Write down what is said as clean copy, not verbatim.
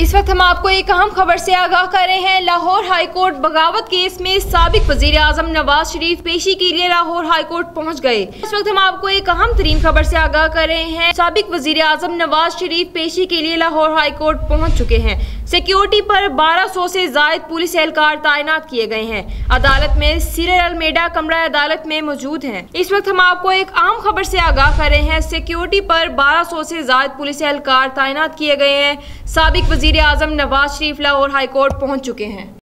इस वक्त हम आपको एक अहम खबर से आगाह कर रहे हैं। लाहौर हाईकोर्ट बगावत केस में साबिक वजीर आजम नवाज शरीफ पेशी के लिए लाहौर हाईकोर्ट पहुंच गए। इस वक्त हम आपको एक अहम तरीन खबर से आगाह कर रहे हैं। साबिक वजीर आजम नवाज शरीफ पेशी के लिए लाहौर हाईकोर्ट पहुंच चुके हैं। सिक्योरिटी पर 1200 से जायद पुलिस एहलकार तैनात किए गए हैं। अदालत में सिरल अलमेडा कमरा अदालत में मौजूद हैं। इस वक्त हम आपको एक अहम खबर से आगाह कर रहे हैं। सिक्योरिटी पर 1200 से जायद पुलिस एहलकार तैनात किए गए हैं। साबिक वजीर आजम नवाज शरीफ लाहौर हाईकोर्ट पहुंच चुके हैं।